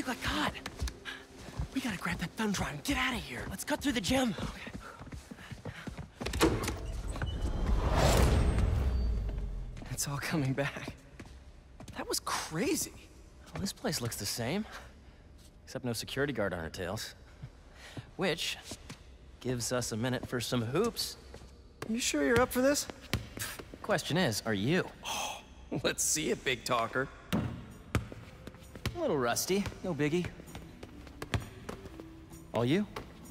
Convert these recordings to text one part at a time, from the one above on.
Hey, got caught. We gotta grab that thumb drive and get out of here. Let's cut through the gym. Okay. It's all coming back. That was crazy. Well, this place looks the same, except no security guard on our tails. Which gives us a minute for some hoops. You sure you're up for this? Question is, are you? Oh, let's see it, big talker. A little rusty, no biggie. All you?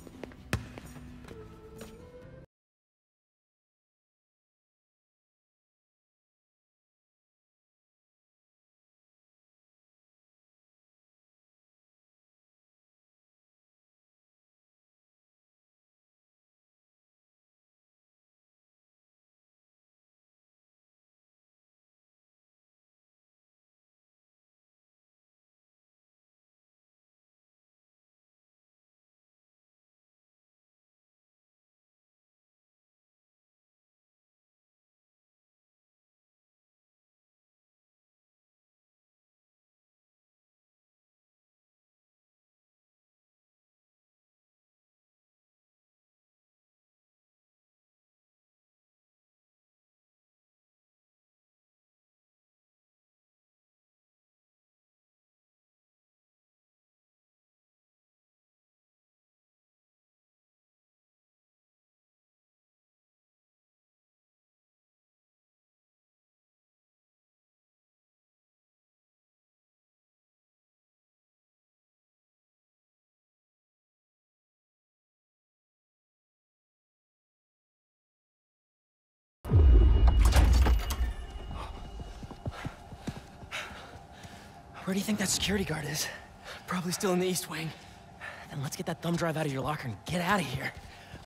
Where do you think that security guard is? Probably still in the East Wing. Then let's get that thumb drive out of your locker and get out of here.